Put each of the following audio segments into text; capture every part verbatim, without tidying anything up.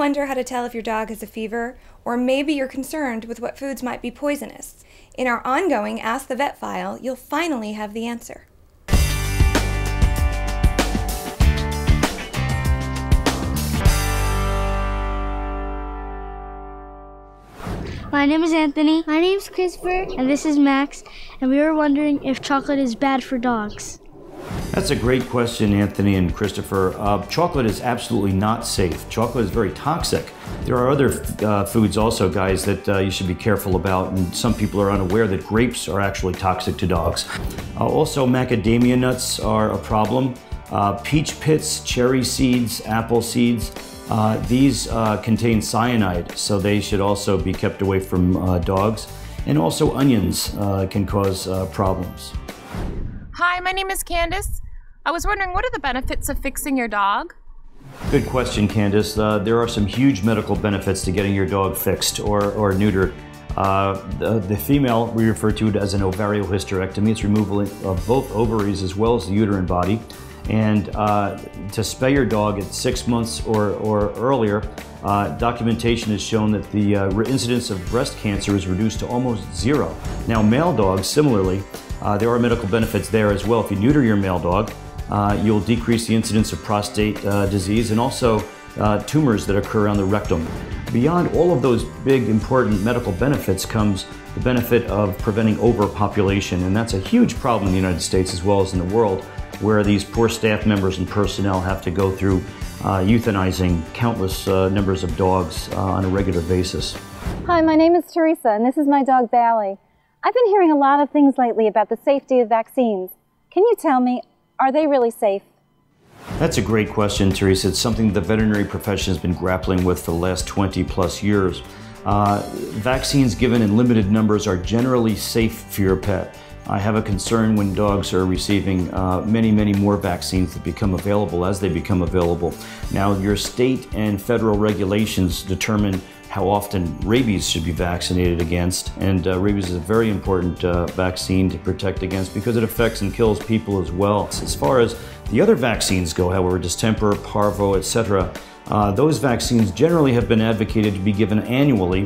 wonder how to tell if your dog has a fever, or maybe you're concerned with what foods might be poisonous? In our ongoing Ask the Vet file, you'll finally have the answer. My name is Anthony. My name is Christopher. And this is Max. And we were wondering if chocolate is bad for dogs. That's a great question, Anthony and Christopher. Uh, chocolate is absolutely not safe. Chocolate is very toxic. There are other uh, foods also, guys, that uh, you should be careful about, and some people are unaware that grapes are actually toxic to dogs. Uh, also, macadamia nuts are a problem. Uh, peach pits, cherry seeds, apple seeds, uh, these uh, contain cyanide, so they should also be kept away from uh, dogs. And also onions uh, can cause uh, problems. Hi, my name is Candace. I was wondering, what are the benefits of fixing your dog? Good question, Candace. Uh, there are some huge medical benefits to getting your dog fixed or, or neutered. Uh, the, the female, we refer to it as an ovariohysterectomy. It's removal of both ovaries as well as the uterine body. And uh, to spay your dog at six months or, or earlier, uh, documentation has shown that the uh, incidence of breast cancer is reduced to almost zero. Now, male dogs, similarly, Uh, there are medical benefits there as well. If you neuter your male dog, uh, you'll decrease the incidence of prostate uh, disease and also uh, tumors that occur around the rectum. Beyond all of those big, important medical benefits comes the benefit of preventing overpopulation, and that's a huge problem in the United States as well as in the world, where these poor staff members and personnel have to go through uh, euthanizing countless uh, numbers of dogs uh, on a regular basis. Hi, my name is Teresa, and this is my dog, Bally. I've been hearing a lot of things lately about the safety of vaccines. Can you tell me, are they really safe? That's a great question, Teresa. It's something the veterinary profession has been grappling with for the last twenty plus years. Uh, vaccines given in limited numbers are generally safe for your pet. I have a concern when dogs are receiving uh, many, many more vaccines that become available as they become available. Now, your state and federal regulations determine how often rabies should be vaccinated against, and uh, rabies is a very important uh, vaccine to protect against because it affects and kills people as well. As far as the other vaccines go, however, distemper, parvo, et cetera, uh, those vaccines generally have been advocated to be given annually.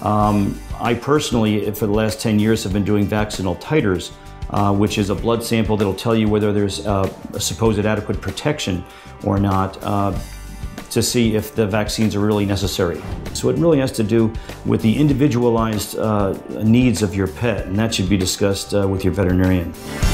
Um, I personally, for the last ten years, have been doing vaccinal titers, uh, which is a blood sample that'll tell you whether there's uh, a supposed adequate protection or not, uh, to see if the vaccines are really necessary. So it really has to do with the individualized uh, needs of your pet, and that should be discussed uh, with your veterinarian.